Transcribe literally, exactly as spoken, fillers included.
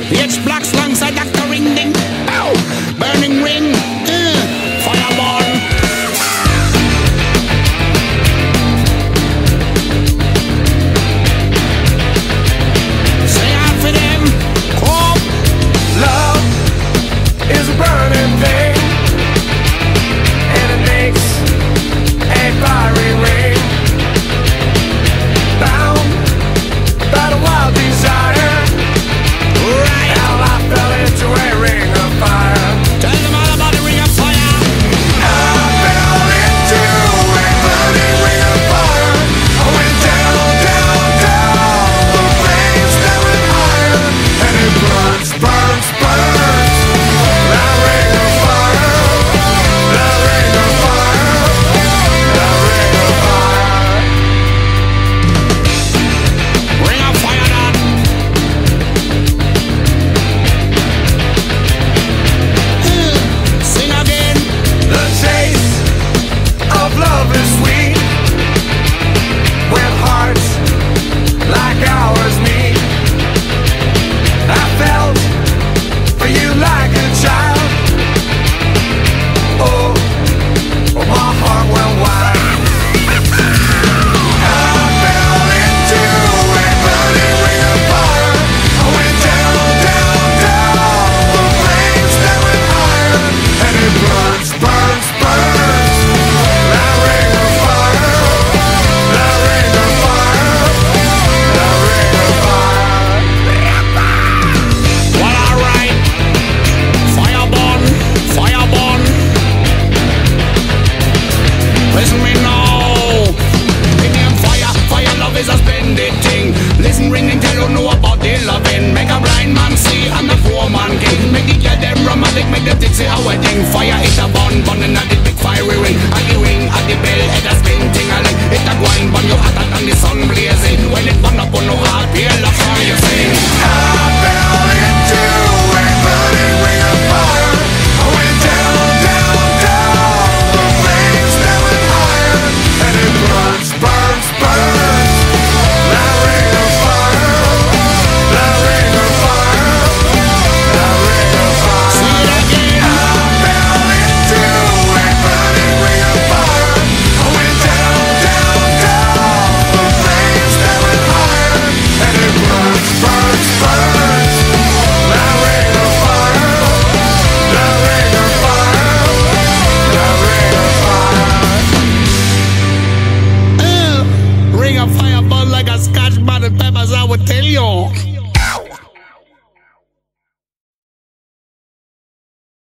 H blocks alongside Doctor Ring Ding. Ow! Burning ring. Uh, fireball. Say out for them. Come. Love is a burning thing, and it makes a fiery ring. Bound by the wild desire, Right. how I fell into a ring of fire. Tell them all about the ring of fire. I fell into a burning ring of fire. I went down, down, down. The flames that went higher, and it burns, burns, burns. That ring of fire, that ring of fire, that ring of fire. Ring of fire, that. Uh, Sing again. The taste of love is sweet when hearts like ours meet. I felt for you like a child. Oh, oh, my heart went wild. I fell into a burning ring of fire. I went down, down, down. The flames that went higher, and it burns, burns, burns. That ring of fire, that ring of fire, that ring of fire. Well, alright. Fire burn, fire burn. Listen me now. The name fire, fire love is a splendid thing. Listen, ring and tell you know about the loving. Make a blind man see and the poor man king. Make the girl them romantic, make them think say a wedding. Fire is a burn, burning at the big fiery ring. I